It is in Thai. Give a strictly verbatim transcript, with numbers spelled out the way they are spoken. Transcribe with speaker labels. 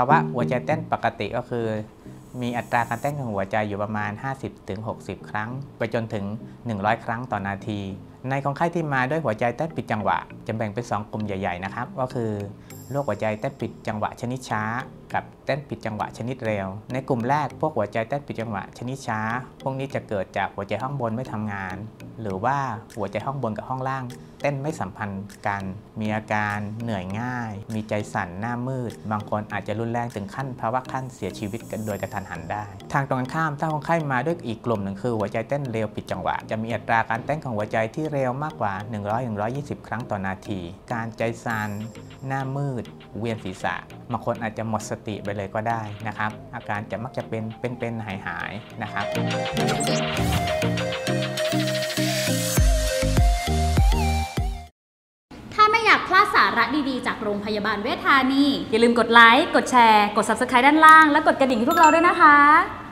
Speaker 1: าวะหัวใจเต้นปกติก็คือมีอัตราการเต้นของหัวใจอยู่ประมาณ ห้าสิบถึงหกสิบ ครั้งไปจนถึง หนึ่งร้อย ครั้งต่อนาทีในคนไข้ที่มาด้วยหัวใจเต้นผิดจังหวะจะแบ่งเป็นสองกลุ่มใหญ่ๆนะครับก็คือโรคหัวใจเต้นผิดจังหวะชนิดช้ากับเต้นผิดจังหวะชนิดเร็วในกลุ่มแรกพวกหัวใจเต้นผิดจังหวะชนิดช้าพวกนี้จะเกิดจากหัวใจห้องบนไม่ทำงานหรือว่าหัวใจห้องบนกับห้องล่างเต้นไม่สัมพันธ์กันมีอาการเหนื่อยง่ายมีใจสั่นหน้ามืดบางคนอาจจะรุนแรงถึงขั้นภาวะขั้นเสียชีวิตกันโดยกระทันหันได้ทางตรงกันข้ามถ้าคนไข้มาด้วยอีกกลุ่มหนึ่งคือหัวใจเต้นเร็วผิดจังหวะจะมีอัตราการเต้นของหัวใจที่เร็วมากกว่า หนึ่งร้อยถึงหนึ่งร้อยยี่สิบ ครั้งต่อนาทีการใจสั่นหน้ามืดเวียนศีรษะบางคนอาจจะหมดสติไปเลยก็ได้นะครับอาการจะมักจะเป็นเป็นๆหายๆนะครับ
Speaker 2: ถ้าไม่อยากพลาดสาระดีๆจากโรงพยาบาลเวชธานีอย่าลืมกดไลค์กดแชร์กด ซับสไครบ์ ด้านล่างและกดกระดิ่งให้พวกเราด้วยนะคะ